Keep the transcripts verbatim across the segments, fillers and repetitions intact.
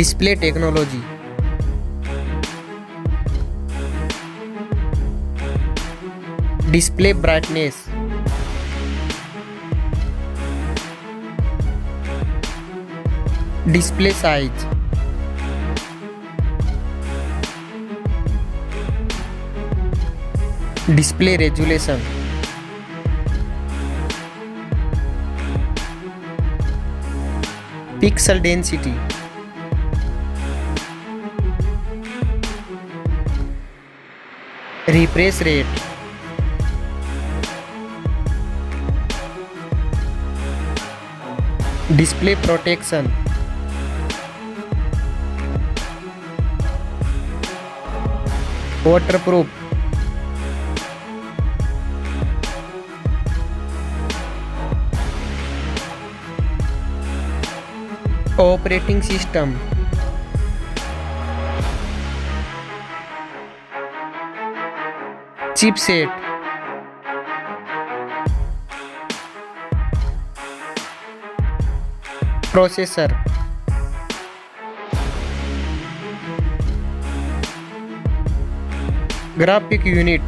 Display technology. Display brightness. Display size. Display resolution. Pixel density. Refresh rate. Display protection. Waterproof. Operating system. Chipset. Processor. Graphic unit.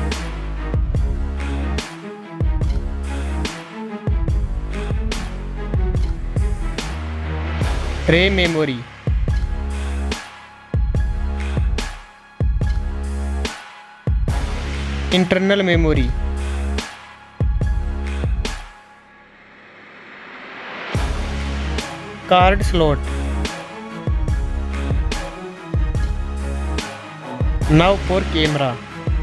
RAM memory. Internal memory. Card slot. Now for camera.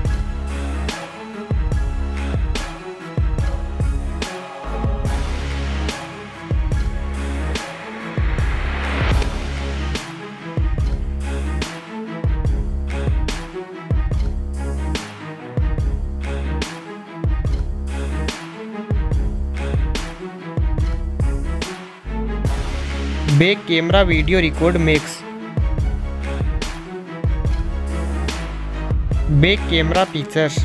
Back camera video record mix. Back camera pictures.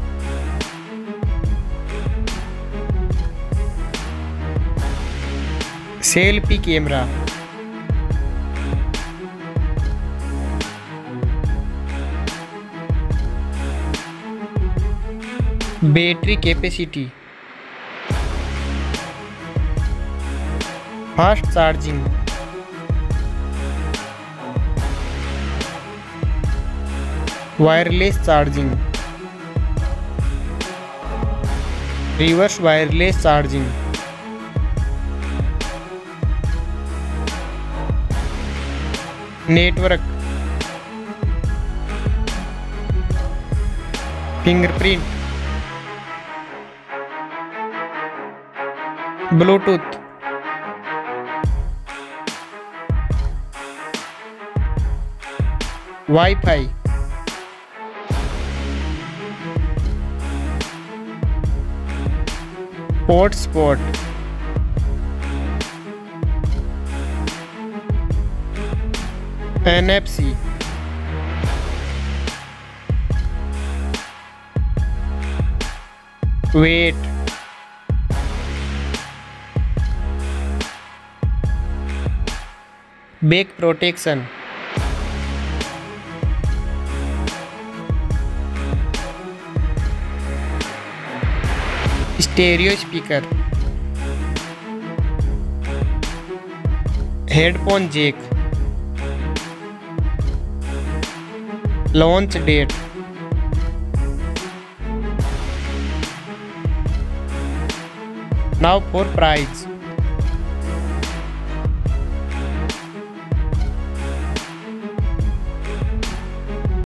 Selfie camera. Battery capacity. Fast charging. Wireless charging. Reverse wireless charging. Network. Fingerprint. Bluetooth. Wi-Fi. Port spot. N F C. Weight. Back protection. Stereo speaker. Headphone jack. Launch date. Now for price.